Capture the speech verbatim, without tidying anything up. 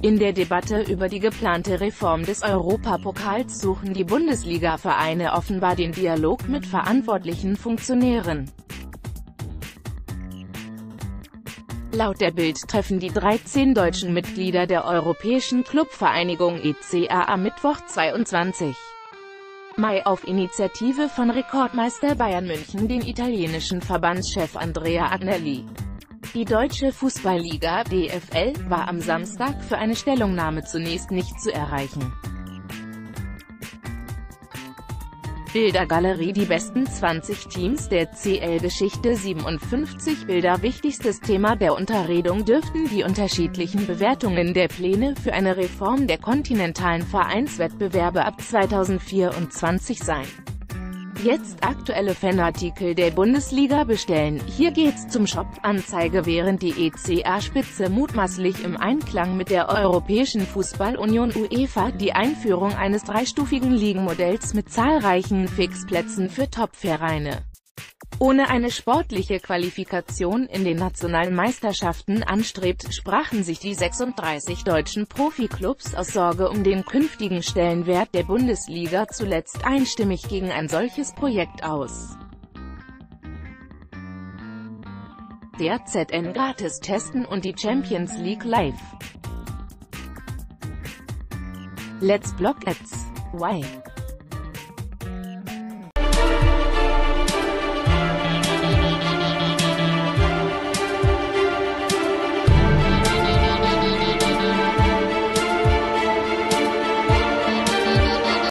In der Debatte über die geplante Reform des Europapokals suchen die Bundesliga-Vereine offenbar den Dialog mit verantwortlichen Funktionären. Laut der Bild treffen die dreizehn deutschen Mitglieder der Europäischen Clubvereinigung E C A am Mittwoch, zweiundzwanzigsten Mai auf Initiative von Rekordmeister Bayern München den italienischen Verbandschef Andrea Agnelli. Die Deutsche Fußballliga D F L war am Samstag für eine Stellungnahme zunächst nicht zu erreichen. Bildergalerie: Die besten zwanzig Teams der C L-Geschichte. siebenundfünfzig Bilder. Wichtigstes Thema der Unterredung dürften die unterschiedlichen Bewertungen der Pläne für eine Reform der kontinentalen Vereinswettbewerbe ab zweitausendvierundzwanzig sein. Jetzt aktuelle Fanartikel der Bundesliga bestellen. Hier geht's zum Shop. Anzeige: Während die E C A-Spitze mutmaßlich im Einklang mit der Europäischen Fußballunion UEFA die Einführung eines dreistufigen Ligenmodells mit zahlreichen Fixplätzen für Top-Vereine ohne eine sportliche Qualifikation in den nationalen Meisterschaften anstrebt, sprachen sich die sechsunddreißig deutschen Profiklubs aus Sorge um den künftigen Stellenwert der Bundesliga zuletzt einstimmig gegen ein solches Projekt aus. Der Z N gratis testen und die Champions League live. Let's block ads. Why?